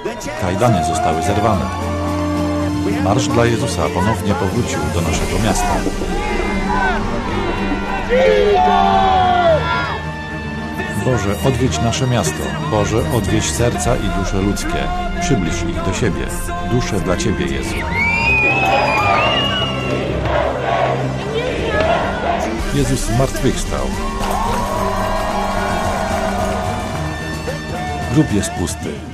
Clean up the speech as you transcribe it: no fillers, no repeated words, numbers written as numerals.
Kajdany zostały zerwane. Marsz dla Jezusa ponownie powrócił do naszego miasta. Boże, odwiedź nasze miasto. Boże, odwiedź serca i dusze ludzkie. Przybliż ich do siebie. Dusze dla Ciebie, Jezu. Jezus zmartwychwstał. Grób jest pusty.